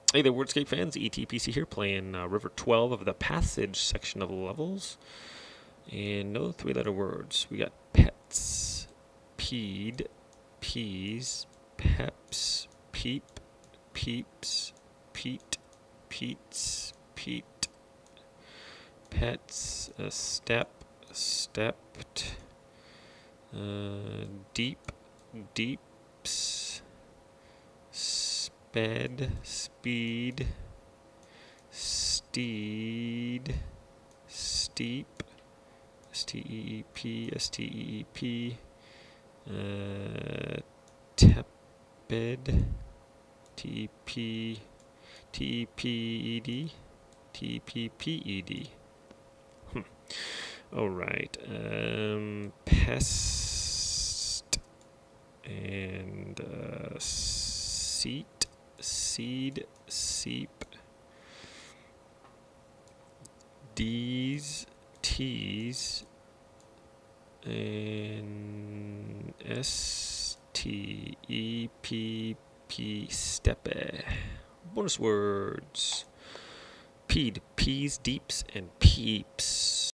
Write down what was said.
Hey there, Wordscape fans. ETPC here, playing River 12 of the Passage section of the levels. And no three-letter words. We got pets, peed, peas, peps, peep, peeps, peat, peats, peat, pets, step, stepped, deep, deeps, sped, speed, steed, steep, steep, steep, tepid, tp, tped, tpped. All right, pest and seat, seed, seep, D's, T's, and S-T-E-P-P, steppe. Bonus words. Peed, peas, deeps, and peeps.